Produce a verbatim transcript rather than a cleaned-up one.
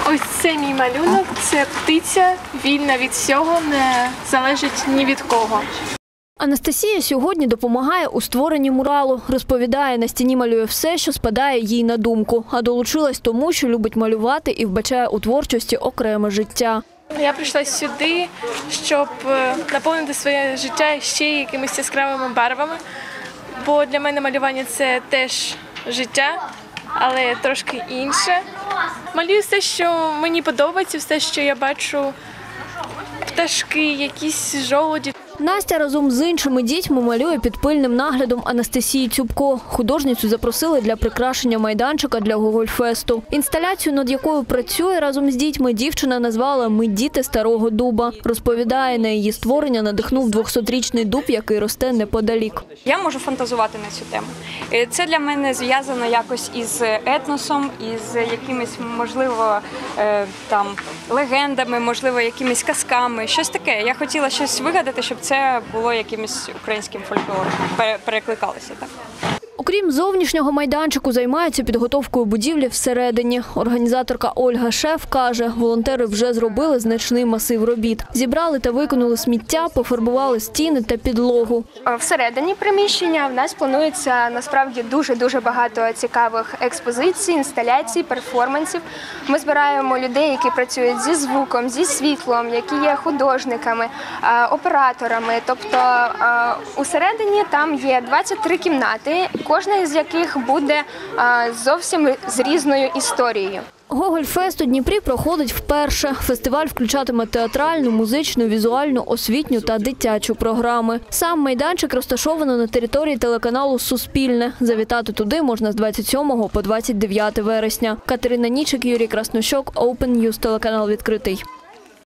Ось це мій малюнок, це птиця, вільна від всього, не залежить ні від кого. Анастасія сьогодні допомагає у створенні муралу. Розповідає, на стіні малює все, що спадає їй на думку. А долучилась тому, що любить малювати і вбачає у творчості окреме життя. Я прийшла сюди, щоб наповнити своє життя ще якимись яскравими барвами. Бо для мене малювання – це теж життя, але трошки інше. Малюю все, що мені подобається, все, що я бачу. Пташки, якісь жолуді. Настя разом з іншими дітьми малює під пильним наглядом Анастасії Цюбко. Художницю запросили для прикрашення майданчика для Гогольфесту. Інсталяцію, над якою працює разом з дітьми, дівчина назвала «Ми діти старого дуба». Розповідає, на її створення надихнув двохсотрічний дуб, який росте неподалік. Я можу фантазувати на цю тему. Це для мене зв'язано якось із етносом, із якимись, можливо, там легендами, можливо, якимись казками. Щось таке. Я хотіла щось вигадати, щоб це було якимось українським фольклором, перекликалося так. Окрім зовнішнього майданчику, займаються підготовкою будівлі всередині. Організаторка Ольга Шеф каже, волонтери вже зробили значний масив робіт. Зібрали та викинули сміття, пофарбували стіни та підлогу. Всередині приміщення в нас планується насправді дуже-дуже багато цікавих експозицій, інсталяцій, перформансів. Ми збираємо людей, які працюють зі звуком, зі світлом, які є художниками, операторами. Тобто усередині там є двадцять три кімнати, кожна з яких буде зовсім з різною історією. Гогольфест у Дніпрі проходить вперше. Фестиваль включатиме театральну, музичну, візуальну, освітню та дитячу програми. Сам майданчик розташовано на території телеканалу «Суспільне». Завітати туди можна з двадцять сьомого по двадцять дев'яте вересня. Катерина Нічик, Юрій Краснощок, Open News, телеканал «Відкритий».